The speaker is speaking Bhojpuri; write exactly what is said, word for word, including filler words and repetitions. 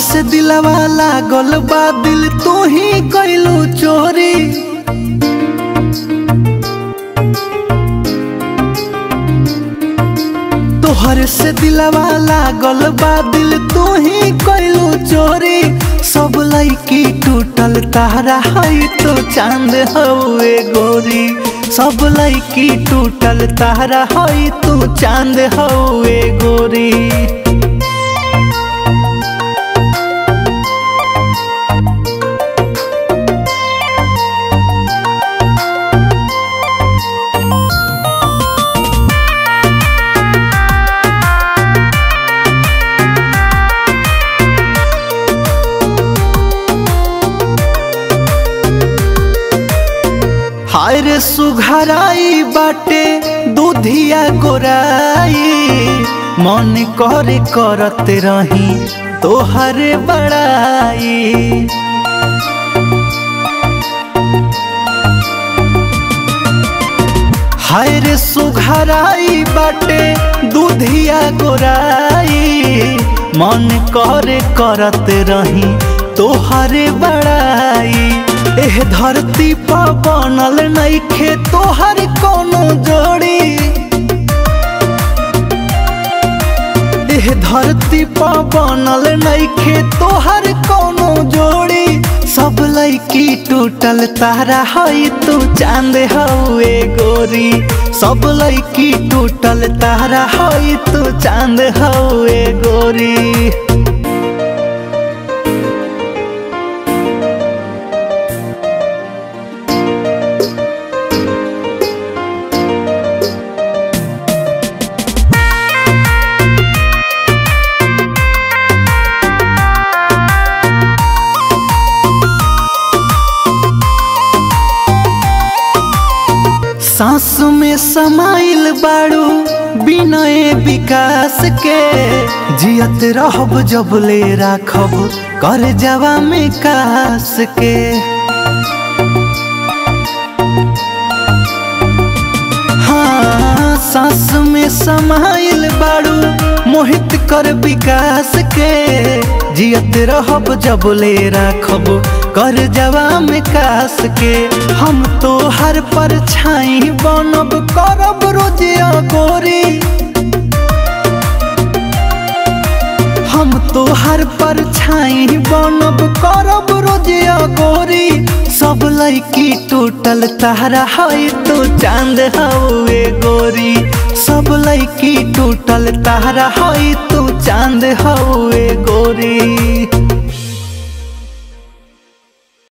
से दिलवा लागल बा दिल तू ही कैलू चोरी। तोहर से दिलवा लागल बा दिल तू ही कैलू चोरी। सब लईकी टूटल तारा है तो चांद हवे गोरी। सब लईकी टूटल तारा है तू चांद हवे गोरी। हाय रे सुघराई बाटे दूधिया गोराई। मन करे करते रही तोहरे बड़ाई। हाय रे सुघराई बाटे दूधिया गोराई। मन करे करते रही तोहरे बड़ाई। एह धरती पर बनल नइखे तोहर कोनो जोड़ी। एह धरती पर बनल नइखे तोहर कोनो जोड़ी। सब लईकी टूटल तारा है तू चांद हवे गोरी। सब लईकी टूटल तारा है तू चांद हवे गोरी। सांस में समाइल बाड़ू बिनय विकास के। जियत रहब जब ले राखब कर जवा में कास के। हाँ सांस में समाइल बाड़ू मोहित कर विकास के। जियत रहब जब ले राखब कर जवा में कास के। हम तो हर पर छाई बनब करब रोजिया गोरी। हम तो हर पर छाई बनब करब रोजिया गोरी। सब लईकी टूटल तारा है तो चांद हवे गोरी। सब लईकी टूटल तारा है तो चांद हवे गोरी।